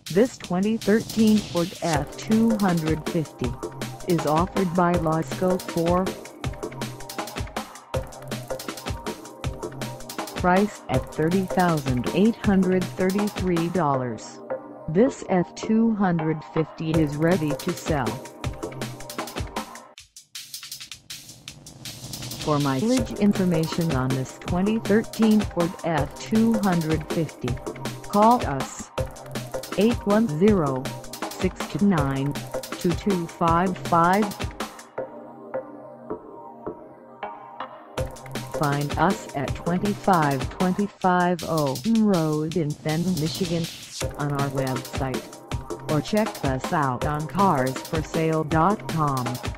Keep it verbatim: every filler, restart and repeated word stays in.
This twenty thirteen Ford F two fifty is offered by Lasco Ford. Price at thirty thousand eight hundred thirty-three dollars. This F two fifty is ready to sell. For mileage information on this twenty thirteen Ford F two fifty, call us eight one zero, six two nine, two two five five. Find us at twenty-five twenty-five Owen Road in Fenton, Michigan, on our website, or check us out on cars for sale dot com.